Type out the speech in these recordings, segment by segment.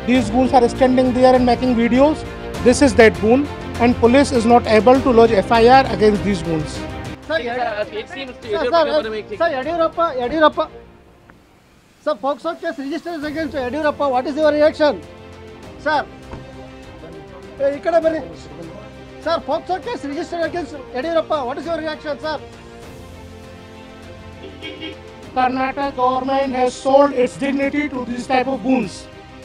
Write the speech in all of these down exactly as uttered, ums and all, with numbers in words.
these goons are standing there and making videos. This is that goon, and police is not able to lodge F I R against these goons. Sir, Yadiyurappa, Yadiyurappa. Sir, Foxo case registered against Yadiyurappa. What is your reaction? Sir, hey, ikkada barri. Sir, Foxo case registered against Yadiyurappa. What is your reaction, sir? Karnataka government has sold its dignity to these type of goons.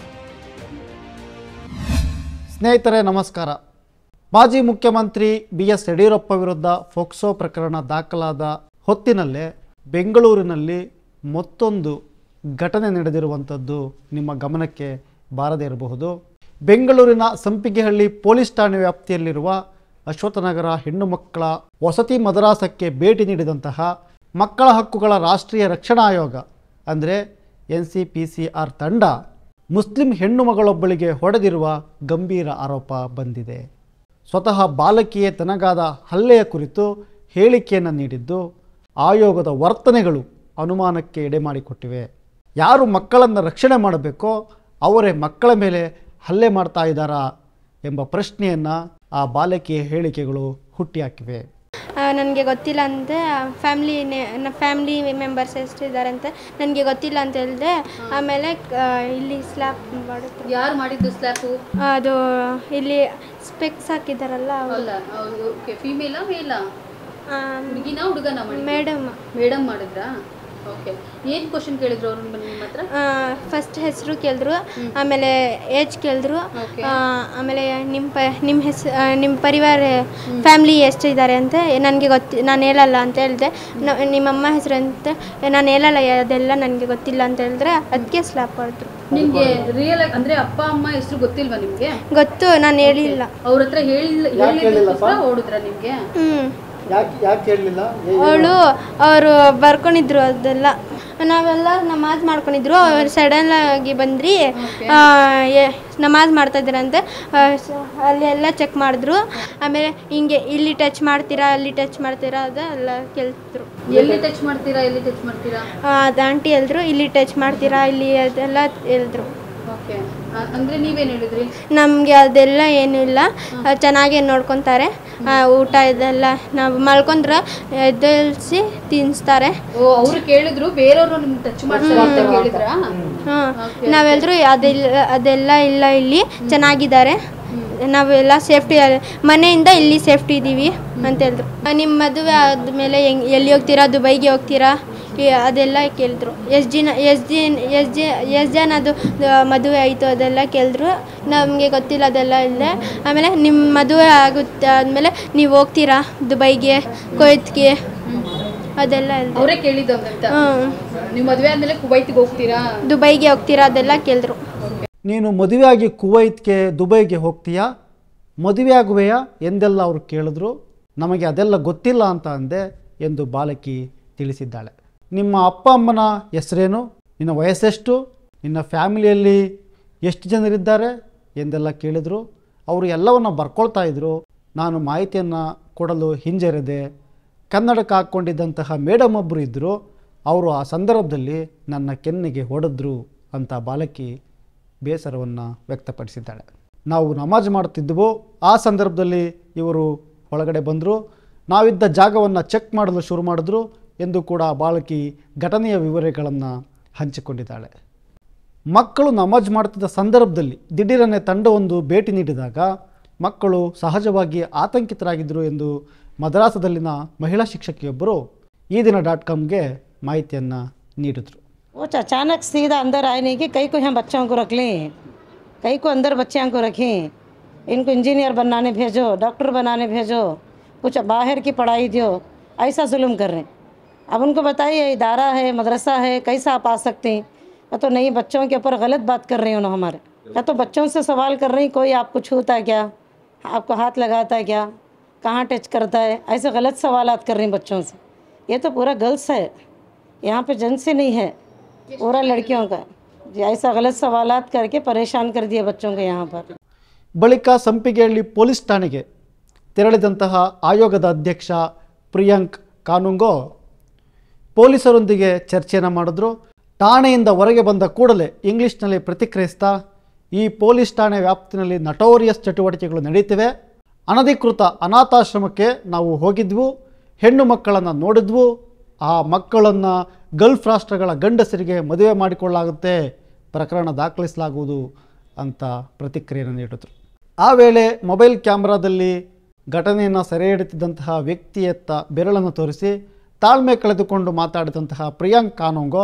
ಸ್ನೇಹಿತರೆ ನಮಸ್ಕಾರ. ಮಾಜಿ ಮುಖ್ಯಮಂತ್ರಿ B S Yediyurappa ವಿರುದ್ಧ ಫೋಕ್ಸೋ ಪ್ರಕರಣ ದಾಖಲಾದ ಹೊತ್ತಿನಲ್ಲೇ ಬೆಂಗಳೂರಿನಲ್ಲಿ ಮತ್ತೊಂದು ಘಟನೆ ನಡೆದಿರುವಂಥದ್ದು ನಿಮ್ಮ ಗಮನಕ್ಕೆ ಬಾರದೇ ಇರಬಹುದು. ಬೆಂಗಳೂರಿನ ಸಂಪಿಗೆಹಳ್ಳಿ ಪೊಲೀಸ್ ಠಾಣೆ ವ್ಯಾಪ್ತಿಯಲ್ಲಿರುವ ಅಶ್ವತ್ಥನಗರ ಹೆಣ್ಣು ಮಕ್ಕಳ ವಸತಿ ಮದರಾಸಕ್ಕೆ ಭೇಟಿ ನೀಡಿದಂತಹ ಮಕ್ಕಳ ಹಕ್ಕುಗಳ ರಾಷ್ಟ್ರೀಯ ರಕ್ಷಣಾ ಆಯೋಗ ಅಂದರೆ N C P C R ತಂಡ ಮುಸ್ಲಿಂ ಹೆಣ್ಣು ಮಗಳೊಬ್ಬಳಿಗೆ ಹೊಡೆದಿರುವ ಗಂಭೀರ ಆರೋಪ ಬಂದಿದೆ. ಸ್ವತಃ ಬಾಲಕಿಯೇ ತನಗಾದ ಹಲ್ಲೆಯ ಕುರಿತು ಹೇಳಿಕೆಯನ್ನು ನೀಡಿದ್ದು ಆಯೋಗದ ವರ್ತನೆಗಳು ಅನುಮಾನಕ್ಕೆ ಎಡೆ ಮಾಡಿಕೊಟ್ಟಿವೆ. ಯಾರು ಮಕ್ಕಳನ್ನು ರಕ್ಷಣೆ ಮಾಡಬೇಕೋ ಅವರೇ ಮಕ್ಕಳ ಮೇಲೆ ಹಲ್ಲೆ ಮಾಡ್ತಾ ಇದ್ದಾರಾ ಎಂಬ ಪ್ರಶ್ನೆಯನ್ನು ಆ ಬಾಲಕಿಯ ಹೇಳಿಕೆಗಳು ಹುಟ್ಟಿಹಾಕಿವೆ. ನನಗೆ ಗೊತ್ತಿಲ್ಲ ಅಂತ ಫ್ಯಾಮ್ಲಿ ಫ್ಯಾಮ್ಲಿ ಮೆಂಬರ್ಸ್ ಎಷ್ಟಿದ್ದಾರೆ ಅಂತ ನನಗೆ ಗೊತ್ತಿಲ್ಲ ಅಂತ ಹೇಳಿದೆ. ಆಮೇಲೆ ಇಲ್ಲಿ ಸ್ಲ್ಯಾಪ್ ಮಾಡಿದ್ರು. ಯಾರು ಮಾಡಿದ್ದು ಸ್ಲ್ಯಾಪು? ಅದು ಇಲ್ಲಿ ಸ್ಪೆಕ್ಸ್ ಹಾಕಿದ್ದಾರಲ್ಲ ಅಲ್ಲ. ಓಕೆ, ಫೀಮೇಲಾ ಮೇಲಾ? ಹುಡುಗಿನ ಹುಡುಗನ? ಮೇಡಮ್ ಮೇಡಮ್ ಮಾಡಿದ್ರಾ? ಓಕೆ. ಏನು ಕ್ವಶನ್ ಕೇಳಿದ್ರು ಅವ್ರು ನಿಮ್ಮ ಹತ್ರ? ಫಸ್ಟ್ ಹೆಸರು ಕೇಳಿದ್ರು, ಆಮೇಲೆ ಏಜ್ ಕೇಳಿದ್ರು, ಆಮೇಲೆ ನಿಮ್ಮ ಪ ನಿಮ್ಮ ಹೆಸರು ನಿಮ್ಮ ಪರಿವಾರ ಫ್ಯಾಮ್ಲಿ ಎಷ್ಟಿದ್ದಾರೆ ಅಂತ ನನಗೆ ಗೊತ್ತಿ ನಾನು ಹೇಳಲ್ಲ ಅಂತ ಹೇಳಿದೆ. ನಿಮ್ಮಮ್ಮ ಹೆಸರು ಅಂತ ನಾನು ಹೇಳಲ್ಲ, ಅದೆಲ್ಲ ನನಗೆ ಗೊತ್ತಿಲ್ಲ ಅಂತ ಹೇಳಿದ್ರೆ ಅದಕ್ಕೆ ಸ್ಲ್ಯಾಪ್ ಮಾಡಿದ್ರು. ನಿಮಗೆ ರಿಯಲ್ ಅಂದರೆ ಅಪ್ಪ ಅಮ್ಮ ಹೆಸರು ಗೊತ್ತಿಲ್ವಾ ನಿಮಗೆ? ಗೊತ್ತು, ನಾನು ಹೇಳಿಲ್ಲ. ಅವ್ರ ಹತ್ರ ಹೇಳಿಲ್ಲ ಓಡಿದ್ರ ನಿಮಗೆ? ಹ್ಞೂ. ಯಾಕೆ ಯಾಕೆ ಹೇಳಲಿಲ್ಲ? ಅವಳು ಅವರು ಬರ್ಕೊಂಡಿದ್ರು, ಅದೆಲ್ಲ ನಾವೆಲ್ಲ ನಮಾಜ್ ಮಾಡ್ಕೊಂಡಿದ್ರು. ಅವ್ರು ಸಡನ್ ಆಗಿ ಬಂದ್ರಿ ನಮಾಜ್ ಮಾಡ್ತಾ ಇದ್ದೀರಂತೆ, ಅಲ್ಲಿ ಎಲ್ಲ ಚೆಕ್ ಮಾಡಿದ್ರು. ಆಮೇಲೆ ಹಿಂಗೆ ಇಲ್ಲಿ ಟಚ್ ಮಾಡ್ತೀರಾ ಅಲ್ಲಿ ಟಚ್ ಮಾಡ್ತೀರಾ ಅದೆಲ್ಲ ಕೇಳಿದ್ರು. ಎಲ್ಲಿ ಟಚ್ ಮಾಡ್ತೀರಾ ಎಲ್ಲಿ ಟಚ್ ಮಾಡ್ತೀರಾ ಅದು ಆಂಟಿ ಹೇಳಿದ್ರು. ಇಲ್ಲಿ ಟಚ್ ಮಾಡ್ತೀರಾ ಇಲ್ಲಿ ಅದೆಲ್ಲ ಹೇಳಿದ್ರು. ಓಕೆ. ಅಂದರೆ ನೀವೇನು ಹೇಳಿದ್ರಿ? ನಮಗೆ ಅದೆಲ್ಲ ಏನೂ ಇಲ್ಲ, ಚೆನ್ನಾಗೇ ನೋಡ್ಕೊತಾರೆ. ಊಟ ಇದೆಲ್ಲ ನಾವು ಮಲ್ಕೊಂಡ್ರೆ ಎದ್ದೇಳಿಸಿ ತಿನ್ನಿಸ್ತಾರೆ. ಓ, ಅವರು ಕೇಳಿದ್ರು ಬೇರೆಯವರು ನಿಮ್ಗೆ ಟಚ್ ಮಾಡ್ತಾರೆ ಅಂತ ಹೇಳಿದ್ರಾ? ಹಾಂ, ನಾವೆಲ್ಲರೂ ಅದೆಲ್ಲ ಅದೆಲ್ಲ ಇಲ್ಲ, ಇಲ್ಲಿ ಚೆನ್ನಾಗಿದ್ದಾರೆ, ನಾವೆಲ್ಲ ಸೇಫ್ಟಿ ಮನೆಯಿಂದ ಇಲ್ಲಿ ಸೇಫ್ಟಿ ಇದ್ದೀವಿ ಅಂತ ಹೇಳಿದ್ರು. ನಿಮ್ಮ ಮದುವೆ ಆದಮೇಲೆ ಹೆಂಗೆ ಎಲ್ಲಿ ಹೋಗ್ತೀರಾ, ದುಬೈಗೆ ಹೋಗ್ತೀರಾ ಅದೆಲ್ಲ ಕೇಳಿದ್ರು. ಎಷ್ಟು ಜನ ಎಷ್ಟು ಜನ ಎಷ್ಟು ಜ ಎಷ್ಟು ಜನ ಅದು ಮದುವೆ ಆಯಿತು ಅದೆಲ್ಲ ಕೇಳಿದ್ರು. ನಮಗೆ ಗೊತ್ತಿಲ್ಲ, ಅದೆಲ್ಲ ಇಲ್ಲ. ಆಮೇಲೆ ನಿಮ್ಮ ಮದುವೆ ಆಗುತ್ತೆ ಆದಮೇಲೆ ನೀವು ಹೋಗ್ತೀರಾ ದುಬೈಗೆ ಕುವೈತ್ಗೆ ಅದೆಲ್ಲ ಅವರೇ ಕೇಳಿದ್ದು. ಹ್ಞೂ, ನೀವು ಮದುವೆ ಆದಮೇಲೆ ಕುವೈತ್ಗೆ ಹೋಗ್ತೀರಾ ದುಬೈಗೆ ಹೋಗ್ತೀರಾ ಅದೆಲ್ಲ ಕೇಳಿದ್ರು. ನೀನು ಮದುವೆಯಾಗಿ ಕುವೈತ್ಗೆ ದುಬೈಗೆ ಹೋಗ್ತೀಯಾ, ಮದುವೆ ಆಗುವೆಯಾ ಎಂದೆಲ್ಲ ಅವರು ಕೇಳಿದ್ರು. ನಮಗೆ ಅದೆಲ್ಲ ಗೊತ್ತಿಲ್ಲ ಅಂತ ಅಂದೆ ಎಂದು ಬಾಲಕಿ ತಿಳಿಸಿದ್ದಾಳೆ. ನಿಮ್ಮ ಅಪ್ಪ ಅಮ್ಮನ ಹೆಸರೇನು, ನಿನ್ನ ವಯಸ್ಸೆಷ್ಟು, ನಿನ್ನ ಫ್ಯಾಮಿಲಿಯಲ್ಲಿ ಎಷ್ಟು ಜನರಿದ್ದಾರೆ ಎಂದೆಲ್ಲ ಕೇಳಿದರು. ಅವರು ಎಲ್ಲವನ್ನು ಬರ್ಕೊಳ್ತಾ ಇದ್ದರು. ನಾನು ಮಾಹಿತಿಯನ್ನು ಕೊಡಲು ಹಿಂಜರಿದೆ. ಕನ್ನಡಕ್ಕೆ ಹಾಕ್ಕೊಂಡಿದ್ದಂತಹ ಮೇಡಮ್ ಒಬ್ಬರು ಇದ್ದರು, ಅವರು ಆ ಸಂದರ್ಭದಲ್ಲಿ ನನ್ನ ಕೆನ್ನೆಗೆ ಹೊಡೆದ್ರು ಅಂತ ಬಾಲಕಿ ಬೇಸರವನ್ನು ವ್ಯಕ್ತಪಡಿಸಿದ್ದಾಳೆ. ನಾವು ನಮಾಜ್ ಮಾಡುತ್ತಿದ್ದೆವು, ಆ ಸಂದರ್ಭದಲ್ಲಿ ಇವರು ಒಳಗಡೆ ಬಂದರು, ನಾವಿದ್ದ ಜಾಗವನ್ನು ಚೆಕ್ ಮಾಡಲು ಶುರು ಮಾಡಿದ್ರು ಎಂದು ಕೂಡ ಬಾಲಕಿ ಘಟನೆಯ ವಿವರಗಳನ್ನು ಹಂಚಿಕೊಂಡಿದ್ದಾಳೆ. ಮಕ್ಕಳು ನಮಾಜ್ ಮಾಡುತ್ತಿದ್ದ ಸಂದರ್ಭದಲ್ಲಿ ದಿಢೀರನೆ ತಂಡವೊಂದು ಭೇಟಿ ನೀಡಿದಾಗ ಮಕ್ಕಳು ಸಹಜವಾಗಿ ಆತಂಕಿತರಾಗಿದ್ದರು ಎಂದು ಮದ್ರಾಸದಲ್ಲಿನ ಮಹಿಳಾ ಶಿಕ್ಷಕಿಯೊಬ್ಬರು ಈ ದಿನ ಡಾಟ್ ಕಾಮ್ಗೆ ಮಾಹಿತಿಯನ್ನು ನೀಡಿದರು. वो अचानक सीधा अंदर आए नहीं कि कई को यहाँ बच्चों को रख लें, कई को अंदर बच्चों को रखें, इनको इंजीनियर बनाने भेजो, डॉक्टर बनाने भेजो, कुछ बाहर की पढ़ाई दो, ऐसा जुल्म कर रहे हैं. अब उनको बताइए इदारा है, मदरसा है, कैसा आप आ सकते हैं? या तो नहीं, बच्चों के ऊपर गलत बात कर रहे हैं उन्होंने हमारे. या तो बच्चों से सवाल कर रही कोई आपको छूता है क्या, आपको हाथ लगाता है क्या, कहाँ टच करता है, ऐसे गलत सवालात कर रही हैं बच्चों से. ये तो पूरा गर्ल्स है, यहाँ पे जेंट्स से नहीं है, पूरा लड़कियों का. ऐसा गलत सवालात करके परेशान कर दिए बच्चों को यहाँ पर. ಬಳಿಕ ಸಂಪಿಗೆಹಳ್ಳಿ ಪೊಲೀಸ್ ಠಾಣೆಗೆ ತೆರಳಿದಂತಹ ಆಯೋಗದ ಅಧ್ಯಕ್ಷ ಪ್ರಿಯಾಂಕ್ ಕಾನುಂಗೋ ಪೊಲೀಸರೊಂದಿಗೆ ಚರ್ಚೆಯನ್ನು ಮಾಡಿದ್ರು. ಠಾಣೆಯಿಂದ ಹೊರಗೆ ಬಂದ ಕೂಡಲೇ ಇಂಗ್ಲೀಷ್ನಲ್ಲಿ ಪ್ರತಿಕ್ರಿಯಿಸ್ತಾ ಈ ಪೊಲೀಸ್ ಠಾಣೆ ವ್ಯಾಪ್ತಿನಲ್ಲಿ ನಟೋರಿಯಸ್ ಚಟುವಟಿಕೆಗಳು ನಡೀತಿವೆ. ಅನಧಿಕೃತ ಅನಾಥಾಶ್ರಮಕ್ಕೆ ನಾವು ಹೋಗಿದ್ವು, ಹೆಣ್ಣು ಮಕ್ಕಳನ್ನು ನೋಡಿದ್ವು, ಆ ಮಕ್ಕಳನ್ನು ಗಲ್ಫ್ ರಾಷ್ಟ್ರಗಳ ಗಂಡಸರಿಗೆ ಮದುವೆ ಮಾಡಿಕೊಳ್ಳಲಾಗುತ್ತೆ, ಪ್ರಕರಣ ದಾಖಲಿಸಲಾಗುವುದು ಅಂತ ಪ್ರತಿಕ್ರಿಯೆಯನ್ನು ನೀಡಿದರು. ಆ ವೇಳೆ ಮೊಬೈಲ್ ಕ್ಯಾಮ್ರಾದಲ್ಲಿ ಘಟನೆಯನ್ನು ಸೆರೆ ಹಿಡಿತಿದ್ದಂತಹ ವ್ಯಕ್ತಿಯತ್ತ ಬೆರಳನ್ನು ತೋರಿಸಿ ತಾಳ್ಮೆ ಕಳೆದುಕೊಂಡು ಮಾತಾಡಿದಂತಹ ಪ್ರಿಯಾಂಕ್ ಕಾನೂಂಗೋ,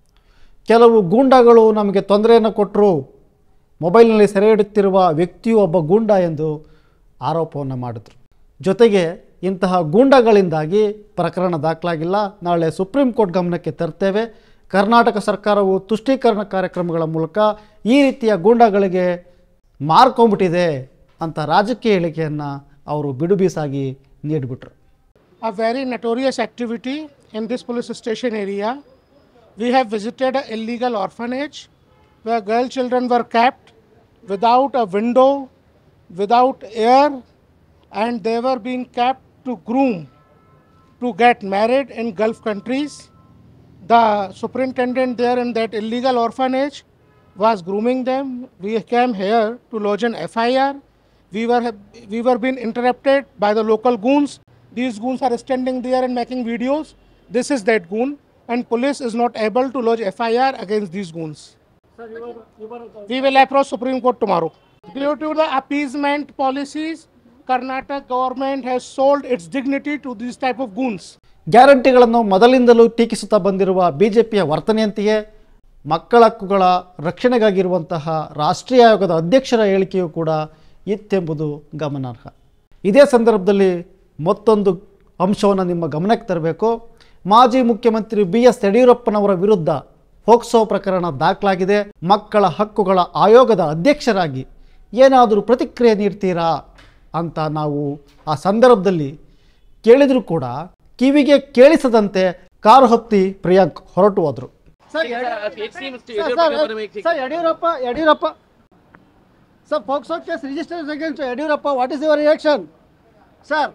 ಕೆಲವು ಗೂಂಡಾಗಳು ನಮಗೆ ತೊಂದರೆಯನ್ನು ಕೊಟ್ಟರು, ಮೊಬೈಲ್ನಲ್ಲಿ ಸೆರೆ ಹಿಡಿಯುತ್ತಿರುವ ವ್ಯಕ್ತಿಯು ಒಬ್ಬ ಗೂಂಡ ಎಂದು ಆರೋಪವನ್ನು ಮಾಡಿದರು. ಜೊತೆಗೆ ಇಂತಹ ಗೂಂಡಾಗಳಿಂದಾಗಿ ಪ್ರಕರಣ ದಾಖಲಾಗಿಲ್ಲ, ನಾಳೆ ಸುಪ್ರೀಂ ಕೋರ್ಟ್ ಗಮನಕ್ಕೆ ತರ್ತೇವೆ, ಕರ್ನಾಟಕ ಸರ್ಕಾರವು ತುಷ್ಟೀಕರಣ ಕಾರ್ಯಕ್ರಮಗಳ ಮೂಲಕ ಈ ರೀತಿಯ ಗೂಂಡಾಗಳಿಗೆ ಮಾರ್ಕೊಂಡ್ಬಿಟ್ಟಿದೆ ಅಂತ ರಾಜಕೀಯ ಹೇಳಿಕೆಯನ್ನು ಅವರು ಬಿಡುಬೀಸಾಗಿ ನೀಡಿಬಿಟ್ರು. A very notorious activity in this police station area. We have visited an illegal orphanage where girl children were kept without a window, without air, and they were being kept to groom to get married in Gulf countries. The superintendent there in that illegal orphanage was grooming them. We came here to lodge an F I R. We were we were being interrupted by the local goons. These goons are standing there and making videos. This is that goon, and police is not able to lodge F I R against these goons. Sir, you were, you were, We will approach Supreme Court tomorrow. Due to the appeasement policies, Karnataka government has sold its dignity to these type of goons. ಗ್ಯಾರಂಟಿಗಳನ್ನು ಮೊದಲಿಂದಲೂ ಟೀಕಿಸುತ್ತಾ ಬಂದಿರುವ B J ಪಿಯ ವರ್ತನೆಯಂತೆಯೇ ಮಕ್ಕಳ ಹಕ್ಕುಗಳ ರಕ್ಷಣೆಗಾಗಿರುವಂತಹ ರಾಷ್ಟ್ರೀಯ ಆಯೋಗದ ಅಧ್ಯಕ್ಷರ ಹೇಳಿಕೆಯೂ ಕೂಡ ಇತ್ತೆಂಬುದು ಗಮನಾರ್ಹ. ಇದೇ ಸಂದರ್ಭದಲ್ಲಿ ಮತ್ತೊಂದು ಅಂಶವನ್ನು ನಿಮ್ಮ ಗಮನಕ್ಕೆ ತರಬೇಕು. ಮಾಜಿ ಮುಖ್ಯಮಂತ್ರಿ ಬಿ ಎಸ್ ಯಡಿಯೂರಪ್ಪನವರ ವಿರುದ್ಧ ಫೋಕ್ಸೋ ಪ್ರಕರಣ ದಾಖಲಾಗಿದೆ. ಮಕ್ಕಳ ಹಕ್ಕುಗಳ ಆಯೋಗದ ಅಧ್ಯಕ್ಷರಾಗಿ ಏನಾದರೂ ಪ್ರತಿಕ್ರಿಯೆ ನೀಡ್ತೀರಾ ಅಂತ ನಾವು ಆ ಸಂದರ್ಭದಲ್ಲಿ ಕೇಳಿದರೂ ಕೂಡ ಕಿವಿಗೆ ಕೇಳಿಸದಂತೆ ಕಾರು ಹತ್ತಿ ಪ್ರಿಯಾಂಕ್ ಹೊರಟು ಹೋದರು. Sir Yediyurappa Yediyurappa sir POCSO case register against Yediyurappa, what is your reaction sir?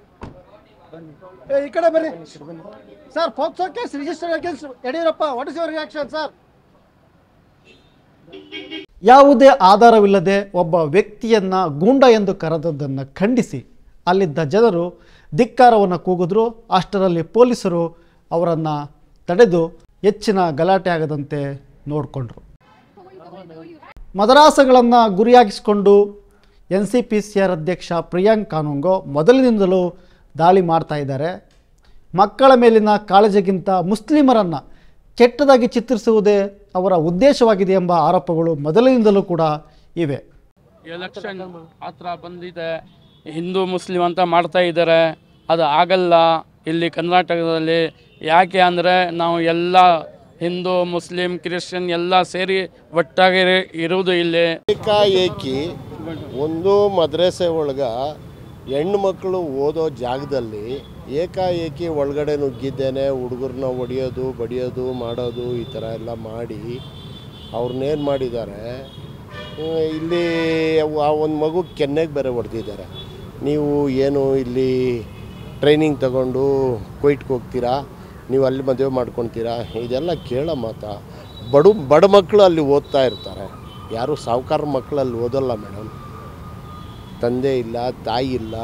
ಈ ಕಡೆ ಬರ್ರಿ sir. POCSO case register against Yediyurappa, what is your reaction sir? ಯಾವುದೇ ಆಧಾರವಿಲ್ಲದೆ ಒಬ್ಬ ವ್ಯಕ್ತಿಯನ್ನು ಗೂಂಡ ಎಂದು ಕರೆದದ್ದನ್ನು ಖಂಡಿಸಿ ಅಲ್ಲಿದ್ದ ಜನರು ಧಿಕ್ಕಾರವನ್ನು ಕೂಗಿದ್ರು. ಅಷ್ಟರಲ್ಲಿ ಪೊಲೀಸರು ಅವರನ್ನು ತಡೆದು ಹೆಚ್ಚಿನ ಗಲಾಟೆ ಆಗದಂತೆ ನೋಡಿಕೊಂಡ್ರು. ಮದರಾಸಗಳನ್ನು ಗುರಿಯಾಗಿಸಿಕೊಂಡು N C P C R ಅಧ್ಯಕ್ಷ ಪ್ರಿಯಾಂಕ್ ಕಾನೂಂಗೋ ಮೊದಲಿನಿಂದಲೂ ದಾಳಿ ಮಾಡ್ತಾ ಇದ್ದಾರೆ. ಮಕ್ಕಳ ಮೇಲಿನ ಕಾಳಜಿಗಿಂತ ಮುಸ್ಲಿಮರನ್ನು ಕೆಟ್ಟದಾಗಿ ಚಿತ್ರಿಸುವುದೇ ಅವರ ಉದ್ದೇಶವಾಗಿದೆ ಎಂಬ ಆರೋಪಗಳು ಮೊದಲಿನಿಂದಲೂ ಕೂಡ ಇವೆ. ಎಲೆಕ್ಷನ್ ಹತ್ರ ಬಂದಿದೆ, ಹಿಂದೂ ಮುಸ್ಲಿಂ ಅಂತ ಮಾಡ್ತಾ ಇದ್ದಾರೆ. ಅದು ಆಗಲ್ಲ ಇಲ್ಲಿ ಕರ್ನಾಟಕದಲ್ಲಿ. ಯಾಕೆ ಅಂದರೆ ನಾವು ಎಲ್ಲ ಹಿಂದೂ ಮುಸ್ಲಿಂ ಕ್ರಿಶ್ಚಿಯನ್ ಎಲ್ಲ ಸೇರಿ ಒಟ್ಟಾಗಿ ಇರುವುದು ಇಲ್ಲಿ. ಏಕಾಏಕಿ ಒಂದು ಮದ್ರಸೆ ಒಳಗೆ ಹೆಣ್ಣು ಮಕ್ಕಳು ಓದೋ ಜಾಗದಲ್ಲಿ ಏಕಾಏಕಿ ಒಳಗಡೆ ನುಗ್ಗಿದ್ದೇನೆ, ಹುಡುಗರನ್ನ ಹೊಡೆಯೋದು ಬಡಿಯೋದು ಮಾಡೋದು ಈ ಥರ ಎಲ್ಲ ಮಾಡಿ ಅವ್ರನ್ನೇನು ಮಾಡಿದ್ದಾರೆ, ಇಲ್ಲಿ ಆ ಒಂದು ಮಗು ಕೆನ್ನೆಗೆ ಬೇರೆ ಹೊಡೆದಿದ್ದಾರೆ. ನೀವು ಏನು ಇಲ್ಲಿ ಟ್ರೈನಿಂಗ್ ತಗೊಂಡು ಕೊಯ್ಟ್ಗೆ ಹೋಗ್ತೀರಾ, ನೀವು ಅಲ್ಲಿ ಮದುವೆ ಮಾಡ್ಕೊತೀರಾ, ಇದೆಲ್ಲ ಕೇಳೋ ಮಾತಾ? ಬಡ ಬಡ ಮಕ್ಕಳು ಅಲ್ಲಿ ಓದ್ತಾ ಇರ್ತಾರೆ, ಯಾರು ಸಾಹುಕಾರ ಮಕ್ಕಳು ಅಲ್ಲಿ ಓದೋಲ್ಲ ಮೇಡಮ್. ತಂದೆ ಇಲ್ಲ, ತಾಯಿ ಇಲ್ಲ,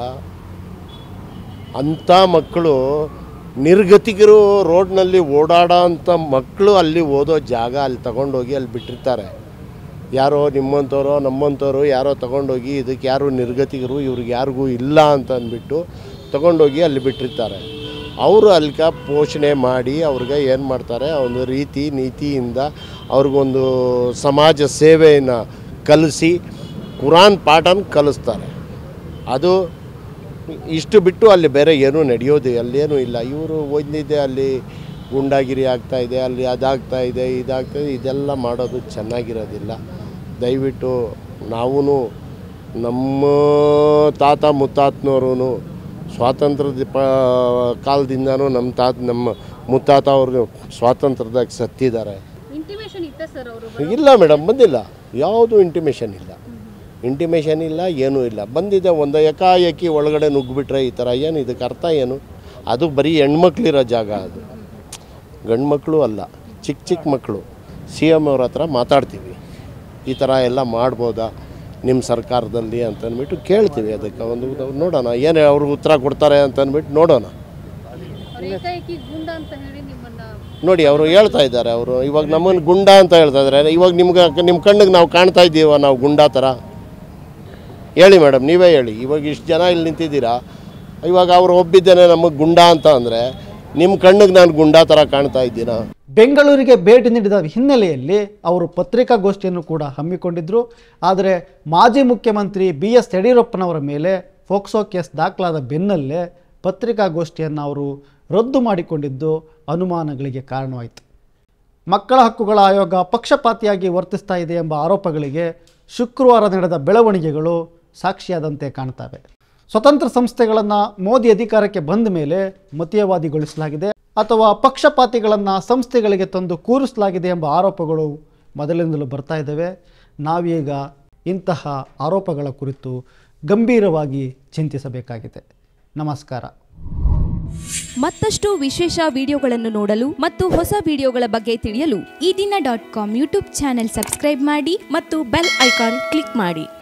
ಅಂಥ ಮಕ್ಕಳು ನಿರ್ಗತಿಕರು ರೋಡ್ನಲ್ಲಿ ಓಡಾಡೋ ಅಂಥ ಮಕ್ಕಳು ಅಲ್ಲಿ ಓದೋ ಜಾಗ ಅಲ್ಲಿ ತಗೊಂಡೋಗಿ ಅಲ್ಲಿ ಬಿಟ್ಟಿರ್ತಾರೆ. ಯಾರೋ ನಿಮ್ಮಂಥವ್ರೋ ನಮ್ಮಂಥವ್ರು ಯಾರೋ ತಗೊಂಡೋಗಿ ಇದಕ್ಕೆ ಯಾರು ನಿರ್ಗತಿಕರು ಇವ್ರಿಗೆ ಯಾರಿಗೂ ಇಲ್ಲ ಅಂತ ಅಂದ್ಬಿಟ್ಟು ತಗೊಂಡೋಗಿ ಅಲ್ಲಿ ಬಿಟ್ಟಿರ್ತಾರೆ. ಅವರು ಅಲ್ಕ ಪೋಷಣೆ ಮಾಡಿ ಅವ್ರಿಗೆ ಏನು ಮಾಡ್ತಾರೆ, ಒಂದು ರೀತಿ ನೀತಿಯಿಂದ ಅವ್ರಿಗೊಂದು ಸಮಾಜ ಸೇವೆಯನ್ನು ಕಲಿಸಿ ಕುರಾನ್ ಪಾಠನ ಕಲಿಸ್ತಾರೆ. ಅದು ಇಷ್ಟು ಬಿಟ್ಟು ಅಲ್ಲಿ ಬೇರೆ ಏನೂ ನಡೆಯೋದು ಅಲ್ಲೇನೂ ಇಲ್ಲ. ಇವರು ಓದಿದ್ದೆ ಅಲ್ಲಿ ಗುಂಡಾಗಿರಿ ಆಗ್ತಾಯಿದೆ, ಅಲ್ಲಿ ಅದಾಗ್ತಾ ಇದೆ ಇದಾಗ್ತಾಯಿದೆ, ಇದೆಲ್ಲ ಮಾಡೋದು ಚೆನ್ನಾಗಿರೋದಿಲ್ಲ. ದಯವಿಟ್ಟು ನಾವೂ ನಮ್ಮ ತಾತ ಮುತ್ತಾತನವರು ಸ್ವಾತಂತ್ರ್ಯದ ಪ ಕಾಲದಿಂದನೂ ನಮ್ಮ ತಾತ ನಮ್ಮ ಮುತ್ತಾತ ಅವರು ಸ್ವಾತಂತ್ರ್ಯದಾಗ ಸತ್ತಿದ್ದಾರೆ. ಇಲ್ಲ ಮೇಡಮ್, ಬಂದಿಲ್ಲ, ಯಾವುದು ಇಂಟಿಮೇಷನ್ ಇಲ್ಲ, ಇಂಟಿಮೇಷನ್ ಇಲ್ಲ, ಏನೂ ಇಲ್ಲ. ಬಂದಿದೆ ಒಂದು ಏಕಾಏಕಿ ಒಳಗಡೆ ನುಗ್ಗಿಬಿಟ್ರೆ ಈ ಥರ ಏನು, ಇದಕ್ಕೆ ಅರ್ಥ ಏನು? ಅದು ಬರೀ ಹೆಣ್ಮಕ್ಳಿರೋ ಜಾಗ, ಅದು ಗಂಡು ಮಕ್ಕಳು ಅಲ್ಲ, ಚಿಕ್ಕ ಚಿಕ್ಕ ಮಕ್ಕಳು. ಸಿ ಎಮ್ ಅವ್ರ ಹತ್ರ ಮಾತಾಡ್ತೀವಿ, ಈ ಥರ ಎಲ್ಲ ಮಾಡ್ಬೋದಾ ನಿಮ್ಮ ಸರ್ಕಾರದಲ್ಲಿ ಅಂತಂದ್ಬಿಟ್ಟು ಕೇಳ್ತೀವಿ. ಅದಕ್ಕೆ ಒಂದು ನೋಡೋಣ ಏನು ಅವರು ಉತ್ತರ ಕೊಡ್ತಾರೆ ಅಂತಂದ್ಬಿಟ್ಟು ನೋಡೋಣ. ನೋಡಿ ಅವರು ಹೇಳ್ತಾ ಇದ್ದಾರೆ, ಅವರು ಇವಾಗ ನಮ್ಮನ್ನು ಗುಂಡ ಅಂತ ಹೇಳ್ತಾ ಇದ್ದಾರೆ. ಇವಾಗ ನಿಮ್ಗೆ ನಿಮ್ಮ ಕಣ್ಣಿಗೆ ನಾವು ಕಾಣ್ತಾ ಇದ್ದೀವ ನಾವು ಗುಂಡಾ ಥರ? ಹೇಳಿ ಮೇಡಮ್, ನೀವೇ ಹೇಳಿ. ಇವಾಗ ಇಷ್ಟು ಜನ ಇಲ್ಲಿ ನಿಂತಿದ್ದೀರಾ, ಇವಾಗ ಅವರು ಒಬ್ಬಿದ್ದೇನೆ ನಮಗೆ ಗುಂಡಾ ಅಂತ ಅಂದರೆ ನಿಮ್ಮ ಕಣ್ಣಿಗೆ ನಾನು ಗುಂಡಾ ಥರ ಕಾಣ್ತಾ ಇದ್ದೀನ? ಬೆಂಗಳೂರಿಗೆ ಭೇಟಿ ನೀಡಿದ ಹಿನ್ನೆಲೆಯಲ್ಲಿ ಅವರು ಪತ್ರಿಕಾಗೋಷ್ಠಿಯನ್ನು ಕೂಡ ಹಮ್ಮಿಕೊಂಡಿದ್ದರು. ಆದರೆ ಮಾಜಿ ಮುಖ್ಯಮಂತ್ರಿ ಬಿ ಎಸ್ ಯಡಿಯೂರಪ್ಪನವರ ಮೇಲೆ ಫೋಕ್ಸೋ ಕೇಸ್ ದಾಖಲಾದ ಬೆನ್ನಲ್ಲೇ ಪತ್ರಿಕಾಗೋಷ್ಠಿಯನ್ನು ಅವರು ರದ್ದು ಮಾಡಿಕೊಂಡಿದ್ದು ಅನುಮಾನಗಳಿಗೆ ಕಾರಣವಾಯಿತು. ಮಕ್ಕಳ ಹಕ್ಕುಗಳ ಆಯೋಗ ಪಕ್ಷಪಾತಿಯಾಗಿ ವರ್ತಿಸ್ತಾ ಇದೆ ಎಂಬ ಆರೋಪಗಳಿಗೆ ಶುಕ್ರವಾರ ನಡೆದ ಬೆಳವಣಿಗೆಗಳು ಸಾಕ್ಷಿಯಾದಂತೆ ಕಾಣ್ತವೆ. ಸ್ವತಂತ್ರ ಸಂಸ್ಥೆಗಳನ್ನು ಮೋದಿ ಅಧಿಕಾರಕ್ಕೆ ಬಂದ ಮೇಲೆ ಮತೀಯವಾದಿಗೊಳಿಸಲಾಗಿದೆ ಅಥವಾ ಪಕ್ಷಪಾತಿಗಳನ್ನು ಸಂಸ್ಥೆಗಳಿಗೆ ತಂದು ಕೂರಿಸಲಾಗಿದೆ ಎಂಬ ಆರೋಪಗಳು ಮೊದಲಿನಿಂದಲೂ ಬರ್ತಾ ಇದ್ದಾವೆ. ನಾವೀಗ ಇಂತಹ ಆರೋಪಗಳ ಕುರಿತು ಗಂಭೀರವಾಗಿ ಚಿಂತಿಸಬೇಕಾಗಿದೆ. ನಮಸ್ಕಾರ. ಮತ್ತಷ್ಟು ವಿಶೇಷ ವಿಡಿಯೋಗಳನ್ನು ನೋಡಲು ಮತ್ತು ಹೊಸ ವಿಡಿಯೋಗಳ ಬಗ್ಗೆ ತಿಳಿಯಲು Eedina dot com YouTube channel subscribe ಮಾಡಿ ಮತ್ತು ಬೆಲ್ ಐಕಾನ್ ಕ್ಲಿಕ್ ಮಾಡಿ.